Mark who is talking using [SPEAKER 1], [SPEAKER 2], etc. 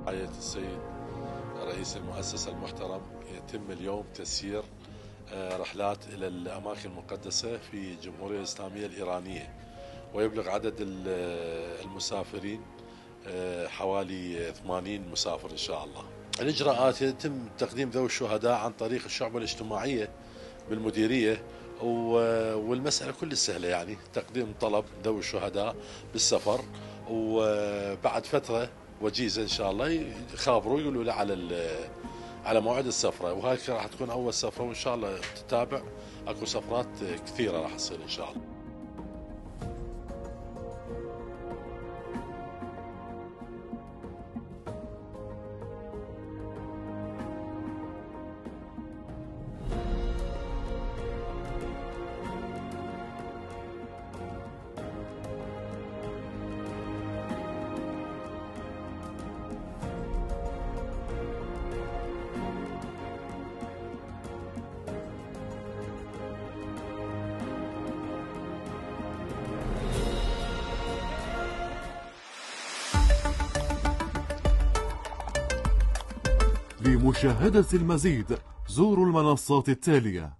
[SPEAKER 1] برعاية السيد رئيس المؤسسة المحترم يتم اليوم تسيير رحلات إلى الأماكن المقدسة في الجمهورية الإسلامية الإيرانية، ويبلغ عدد المسافرين حوالي 80 مسافر إن شاء الله. الإجراءات يتم تقديم ذوي الشهداء عن طريق الشعبة الاجتماعية بالمديرية، والمسألة كل سهلة، يعني تقديم طلب ذوي الشهداء بالسفر، وبعد فترة وجيزة إن شاء الله يخابروا يقولوا له على موعد السفرة، وهاي راح تكون أول سفرة، وإن شاء الله تتابع أكو سفرات كثيرة راح تصير إن شاء الله.
[SPEAKER 2] لمشاهدة المزيد زوروا المنصات التالية.